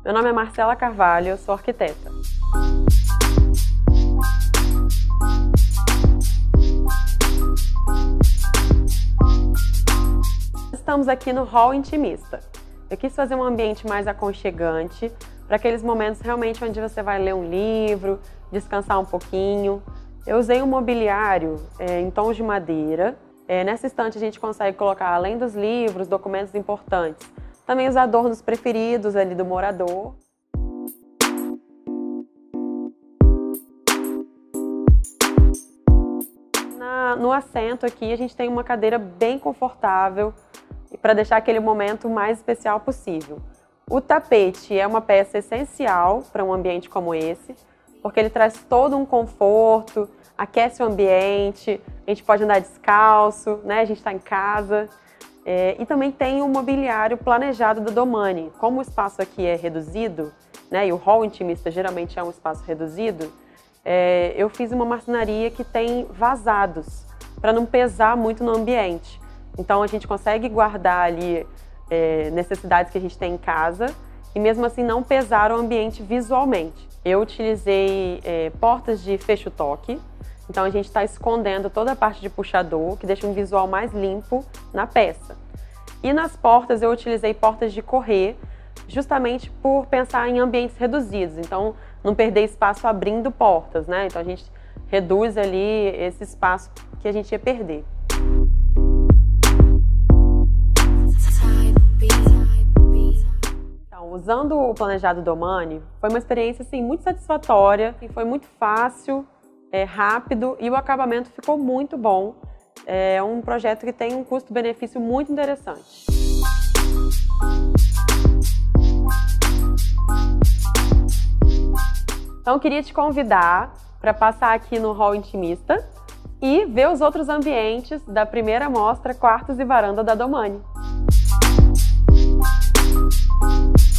Meu nome é Marcela Carvalho, eu sou arquiteta. Estamos aqui no hall intimista. Eu quis fazer um ambiente mais aconchegante, para aqueles momentos realmente onde você vai ler um livro, descansar um pouquinho. Eu usei um mobiliário em tons de madeira. Nessa estante a gente consegue colocar, além dos livros, documentos importantes, também os adornos preferidos ali do morador. No assento aqui a gente tem uma cadeira bem confortável para deixar aquele momento mais especial possível. O tapete é uma peça essencial para um ambiente como esse, porque ele traz todo um conforto, aquece o ambiente, a gente pode andar descalço, né? A gente está em casa. E também tem um mobiliário planejado da Domani. Como o espaço aqui é reduzido, né? E o hall intimista geralmente é um espaço reduzido, eu fiz uma marcenaria que tem vazados, para não pesar muito no ambiente. Então a gente consegue guardar ali necessidades que a gente tem em casa e mesmo assim não pesar o ambiente visualmente. Eu utilizei portas de fecho-toque, então a gente está escondendo toda a parte de puxador, que deixa um visual mais limpo na peça. E nas portas eu utilizei portas de correr, justamente por pensar em ambientes reduzidos, então não perder espaço abrindo portas, né? Então a gente reduz ali esse espaço que a gente ia perder. Então, usando o planejado Domani, foi uma experiência assim, muito satisfatória, foi muito fácil, rápido e o acabamento ficou muito bom. É um projeto que tem um custo-benefício muito interessante. Então, eu queria te convidar para passar aqui no hall intimista e ver os outros ambientes da primeira mostra Quartos e Varanda da Domani.